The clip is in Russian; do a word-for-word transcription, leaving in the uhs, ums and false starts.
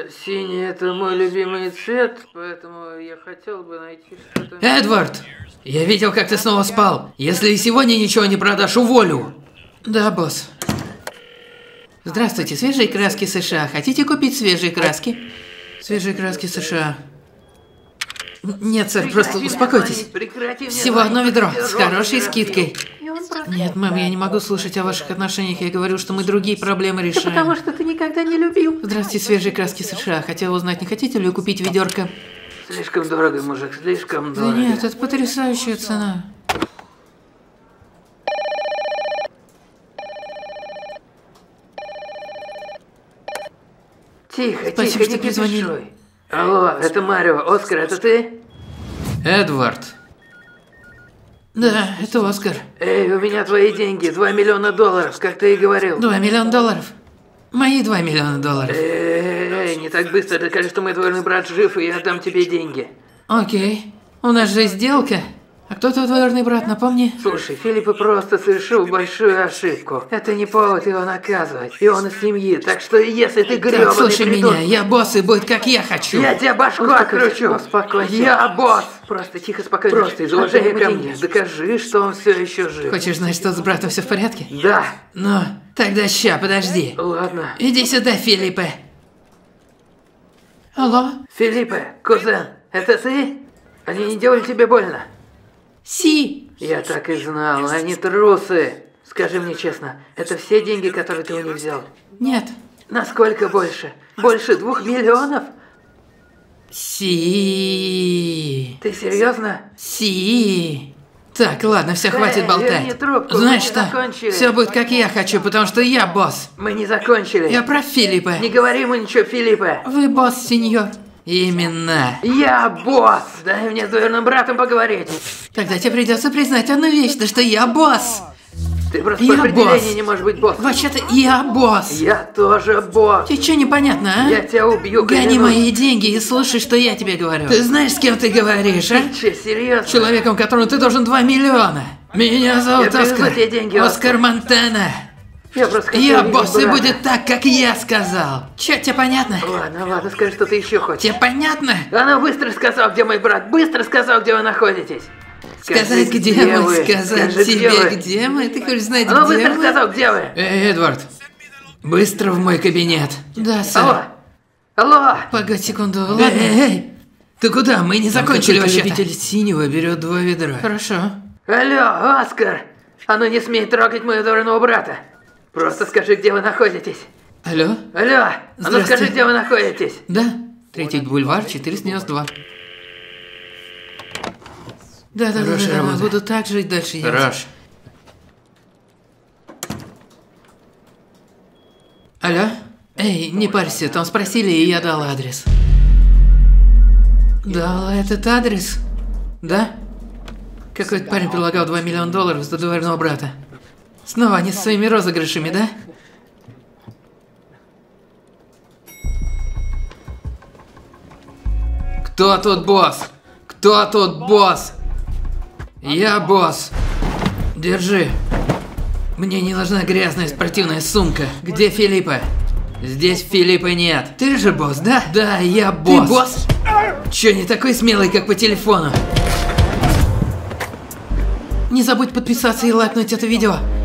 Синий – это мой любимый цвет, поэтому я хотел бы найти что-то... Эдвард! Я видел, как ты снова спал. Если и сегодня ничего не продашь, уволю. Да, босс. Здравствуйте, свежие краски США. Хотите купить свежие краски? Свежие краски США. Нет, сэр, просто успокойтесь. Всего одно ведро, с хорошей скидкой. Нет, мэм, я не могу слушать о ваших отношениях. Я говорю, что мы другие проблемы решаем. Потому что ты никогда не любил. Здравствуйте, свежие краски США. Хотела узнать, не хотите ли купить ведерко? Слишком дорого, мужик, слишком Да дорого. нет, это потрясающая цена. Тихо, Спасибо, тихо, что не позвонили. кипишуй. Алло, это Марио. Оскар, это ты? Эдвард. Да, это Оскар. Эй, у меня твои деньги, два миллиона долларов, как ты и говорил. Два миллиона долларов. Мои два миллиона долларов. Эй, эй, не так быстро, докажи, что мой двоюродный брат жив, и я отдам тебе деньги. Окей. У нас же сделка. А кто твой двоюродный брат, напомни? Слушай, Филипп просто совершил большую ошибку. Это не повод его наказывать. И он из семьи, так что если ты грёбаный Так, слушай придурок- меня, я босс и будет как я хочу. Я тебя башку откручу. Успокойся. Я босс. Просто тихо, спокойно. Просто из уважения ко мне. Докажи, что он все еще жив. Хочешь знать, что с братом все в порядке? Да. Ну, тогда ща, подожди. Ладно. Иди сюда, Филиппе. Алло? Филиппе, кузен, это ты? Они не делали тебе больно? Си. Я так и знал, они трусы. Скажи мне честно, это все деньги, которые ты у них взял? Нет. Насколько больше? Больше двух миллионов? Си. Ты серьезно? Си. Так, ладно, все, хватит Эй, болтать. верни трубку, мы Знаешь не что? закончили. Все будет как я хочу, потому что я босс. Мы не закончили. Я прав, Филиппе. Не говори ему ничего, Филиппе. Вы босс, сеньор. Именно. Я босс. Дай мне с двоюродным братом поговорить. Тогда тебе придется признать одну вещь, то что я босс. Ты просто Я по определению босс. не можешь быть боссом. Вообще-то я босс. Я тоже босс. Тебе что непонятно, а? Я тебя убью, Гони клянусь. мои деньги и слушай, что я тебе говорю. Ты знаешь, с кем ты говоришь, а? Че, серьезно? Человеком, которому ты должен два миллиона. Меня зовут Я привезу Оскар. тебе деньги, Оскар Оскар. Монтана. Я просто хотел Я видеть босс, и брата. будет так, как я сказал. Че, тебе понятно? Ладно, ладно, скажи, что ты еще хочешь. Тебе понятно? А ну быстро сказал, где мой брат. Быстро сказал, где вы находитесь. Скажи, Сказать, где, мы, вы? сказать Скажи, тебе, где вы? где мы? Ты хочешь знать, А ну где быстро мы? сказал, где вы? Эй, Эдвард, быстро в мой кабинет. Да, сэр. Алло. Алло. Погодь секунду, ладно? Эй, эй, ты куда? Мы не закончили вообще-то. Любитель синего берет два ведра. Хорошо. Алло, Оскар. А ну не смей трогать моего двоюродного брата. Просто скажи, где вы находитесь. Алло? Алло. А ну Здрасте. скажи, где вы находитесь. Да. Третий бульвар, четыреста девяносто два. Да, да, да, Хорошая да, да, работа. буду так жить дальше. я. Хорош. Алло? Эй, не парься, там спросили, и я дал адрес. Дал этот адрес? Да? Какой-то парень предлагал два миллиона долларов за двоюродного брата. Снова они со своими розыгрышами, да? Кто тут босс? Кто тут босс? Я босс. Держи. Мне не нужна грязная спортивная сумка. Где Филиппа? Здесь Филиппа нет. Ты же босс, да? Да, я босс. Ты босс? Чё, не такой смелый, как по телефону? Не забудь подписаться и лайкнуть это видео.